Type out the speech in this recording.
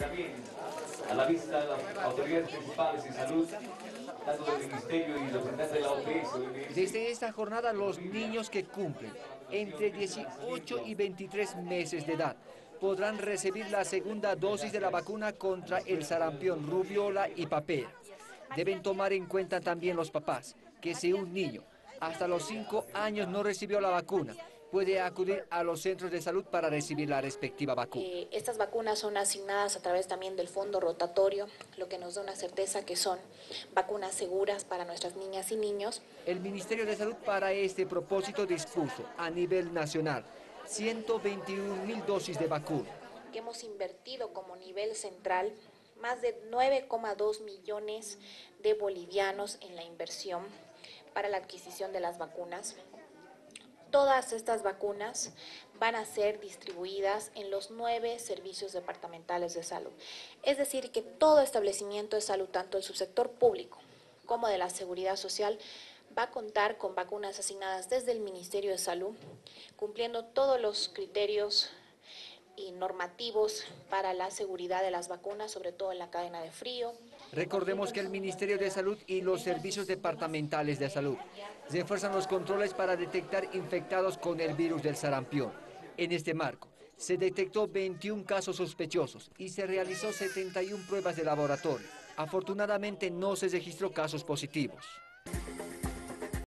también a la vista de las autoridades principales de salud, tanto del Ministerio y representantes de la OPS. Desde esta jornada, los niños que cumplen entre 18 y 23 meses de edad podrán recibir la segunda dosis de la vacuna contra el sarampión, rubiola y papera. Deben tomar en cuenta también los papás que si un niño hasta los 5 años no recibió la vacuna, puede acudir a los centros de salud para recibir la respectiva vacuna. Estas vacunas son asignadas a través también del fondo rotatorio, lo que nos da una certeza que son vacunas seguras para nuestras niñas y niños. El Ministerio de Salud para este propósito dispuso a nivel nacional 121.000 dosis de vacuna. Que hemos invertido como nivel central más de 9,2 millones de bolivianos en la inversión para la adquisición de las vacunas. Todas estas vacunas van a ser distribuidas en los 9 servicios departamentales de salud. Es decir, que todo establecimiento de salud, tanto el subsector público como de la seguridad social, va a contar con vacunas asignadas desde el Ministerio de Salud, cumpliendo todos los criterios y normativos para la seguridad de las vacunas, sobre todo en la cadena de frío. Recordemos que el Ministerio de Salud y los servicios departamentales de salud refuerzan los controles para detectar infectados con el virus del sarampión. En este marco, se detectó 21 casos sospechosos y se realizó 71 pruebas de laboratorio. Afortunadamente no se registró casos positivos.